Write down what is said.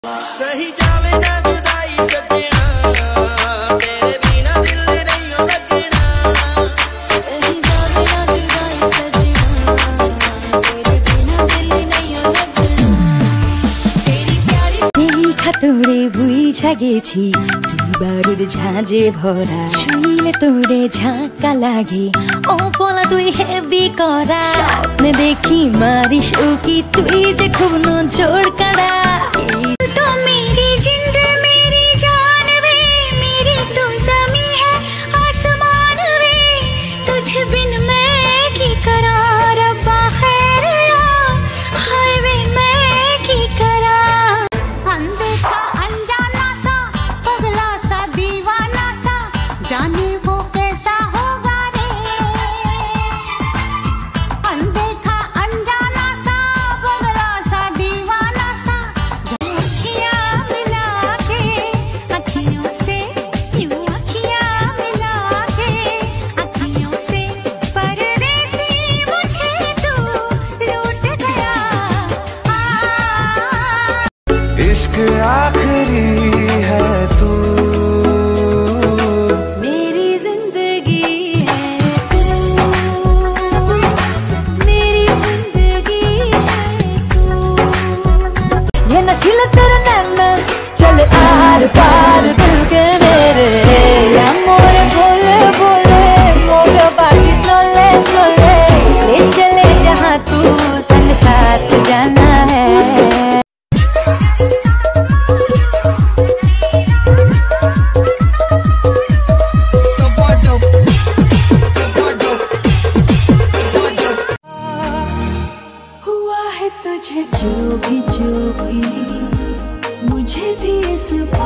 सही जावे ना जुदाई सजना, तेरे बिना दिल नहीं लगना। सही जावे ना जुदाई सजना, तेरे बिना दिल नहीं लगना। तेरी प्यारी तेरी खतरे बुझा गेছি তুই বারুদ ঝাঁঝে ভরা ছুঁইলে তোরে ঝাঁকা লাগে ও বলা তুই হেভি করা স্বপ্নে দেখি মারিস উকি তুই যে খুব নজর কাড়া তো মেরি জিন্দ মেরি জান वे मेरी तो ज़मी है आसमान वे तुझ बिन मैं की करा रब्बा खैर या हाय वे मैं की करा अनदेखा अनजाना सा पगला सा दीवाना सा जाने वो कैसा होगा रे। अनदेखा अनजाना सा पगला सा दीवाना सा अखियां मिला के अखियों से क्यों अखियां मिला के अखियों से परदेसी मुझे तू लूट गया। इश्क आखिरी है तू, मेरी जिंदगी है तू, मेरी जिंदगी है तू। ये नशीला तेरा नैना चले आर पार दिल के मेरे amore बोले बोले मोगा बाकी स्लोले स्लोले ले चले जहाँ तू संग साथ जाना है। हुआ है तुझे जो भी मुझे भी इस